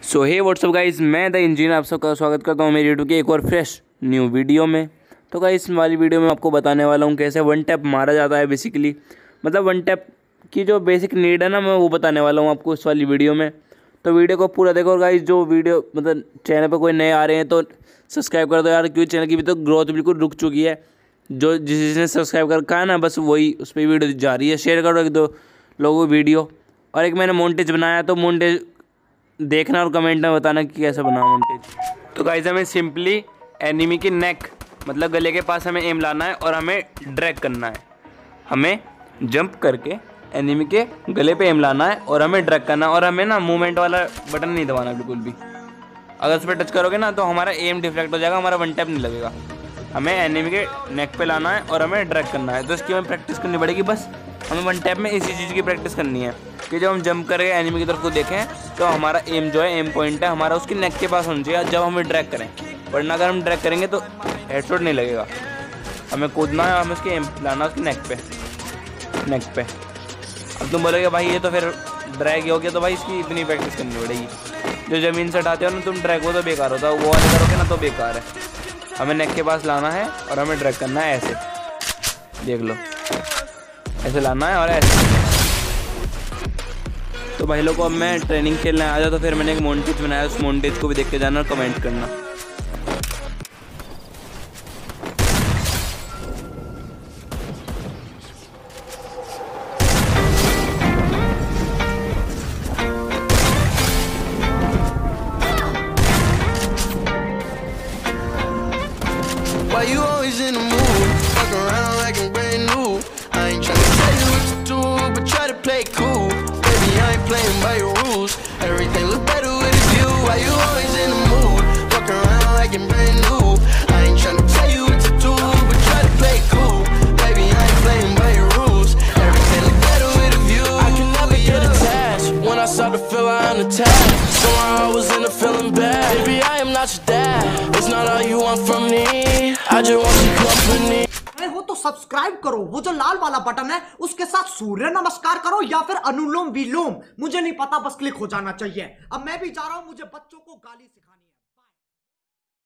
सो hey what's up guys, मैं the engineer आप सबका स्वागत करता हूँ मेरी यूट्यूब के एक और फ्रेश न्यू वीडियो में। तो गाइस इस वाली वीडियो में आपको बताने वाला हूँ कैसे वन टैप मारा जाता है। बेसिकली मतलब वन टैप की जो बेसिक नीड है ना, मैं वो बताने वाला हूँ आपको इस वाली वीडियो में। तो वीडियो को पूरा देखो। और गाइस जो वीडियो मतलब चैनल पर कोई नए आ रहे हैं तो सब्सक्राइब कर दो यार, क्योंकि चैनल की भी तो ग्रोथ बिल्कुल रुक चुकी है। जो जिसने सब्सक्राइब कर रखा है ना, बस वही उस पर वीडियो जा रही है। शेयर करो एक दो लोगों को वीडियो। और एक मैंने मोन्टेज बनाया, तो मोन्टेज देखना और कमेंट में बताना कि कैसे बना मोन्टेज। तो गाइस हमें सिंपली एनिमी की नेक मतलब गले के पास हमें एम लाना है और हमें ड्रैग करना है। हमें जंप करके एनिमी के गले पे एम लाना है और हमें ड्रैग करना है। और हमें ना मूवमेंट वाला बटन नहीं दबाना बिल्कुल भी। अगर उस पर टच करोगे ना तो हमारा एम डिफ्लेक्ट हो जाएगा, हमारा वन टैप नहीं लगेगा। हमें एनिमी के नेक पे लाना है और हमें ड्रैग करना है। तो इसकी हमें प्रैक्टिस करनी पड़ेगी। बस हमें वन टैप में इसी चीज़ की प्रैक्टिस करनी है कि जब हम जंप करके एनिमी की तरफ को देखें तो हमारा एम जो है, एम पॉइंट है हमारा उसकी नेक के पास होना चाहिए जब हमें ड्रैग करें। वरना अगर हम ड्रैग करेंगे तो हेडशॉट नहीं लगेगा। हमें कूदना है, हमें उसकी एम लाना उसकी नेक पे। अब तुम बोलोगे भाई ये तो फिर ड्रैग हो गया, तो भाई इसकी इतनी प्रैक्टिस करनी पड़ेगी। जो ज़मीन से हटाते हो ना तुम ड्रैग, वो तो बेकार होता है। वो वाले करोगे ना तो बेकार है। हमें नेक के पास लाना है और हमें ड्रैग करना है ऐसे, देख लो ऐसे लाना है और ऐसे। तो भाई लोग को अब मैं ट्रेनिंग खेलने आ जाता, तो फिर मैंने एक मोन्टेज बनाया। उस मोन्टेज को भी देख के जाना और कमेंट करना। Why you always in the mood? Fuck around like I'm brand new. I ain't tryna tell you what to do, but try to play cool. Baby, I ain't playing by your rules. Everything look better with a view. Why you always in the mood? Fuck around like I'm brand new. I ain't tryna tell you what to do, but try to play cool. Baby, I ain't playing by your rules. Everything look better with a view. I can never get attached. When I start to feel I'm attached, somehow I was in a feeling bad. Baby, I am not your dad. It's not all you want from me. I just want your company. हो तो subscribe करो, वो जो लाल वाला button है उसके साथ सूर्य नमस्कार करो या फिर अनुलोम विलोम, मुझे नहीं पता, बस क्लिक हो जाना चाहिए। अब मैं भी जा रहा हूं, मुझे बच्चों को गाली सिखानी।